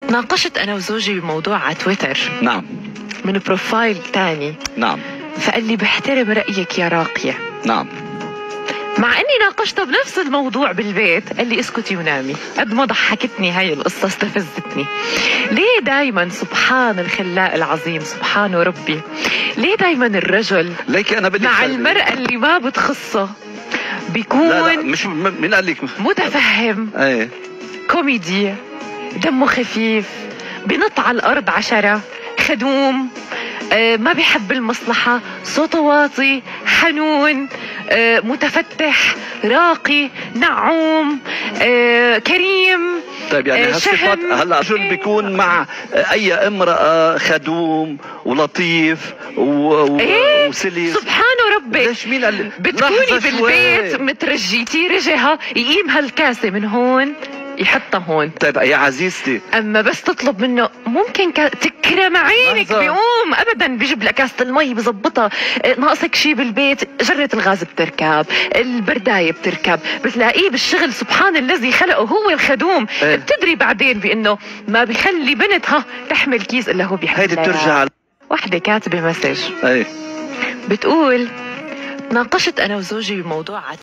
ناقشت أنا وزوجي بموضوع على تويتر. نعم. من بروفايل تاني. نعم. فقال لي بحترم رأيك يا راقية. نعم. مع اني ناقشته بنفس الموضوع بالبيت قال لي اسكتي ونامي. قد ما ضحكتني هاي القصة استفزتني. ليه دايما سبحان الخلاق العظيم سبحان ربي، ليه دايما الرجل ليك انا بدي مع المرأة اللي ما بتخصه بيكون لا مش مين قال لك متفهم؟ ايه كوميدي، دمه خفيف، بنط على الارض 10، خدوم، ما بيحب المصلحة، صوته واطي، حنون، متفتح، راقي، نعوم، كريم. طيب يعني هالصفات هلا رجل بيكون مع اي امرأة خدوم ولطيف وسلس سبحان ربي. ليش مين قال بتكوني بالبيت مترجيتي رجها يقيم هالكاسة من هون يحطها هون. طيب يا عزيزتي، اما بس تطلب منه ممكن تكرم عينك بيقوم ابدا بيجيب لك كاسة المي بظبطها. ناقصك شي بالبيت، جرة الغاز بتركب، البرداية بتركب، بتلاقيه بالشغل سبحان الذي خلقه هو الخدوم. بتدري بعدين بانه ما بيخلي بنتها تحمل كيس الا هو بيحمل. هيدي بترجع وحدة كاتبة مسج ايه بتقول ناقشت انا وزوجي بموضوع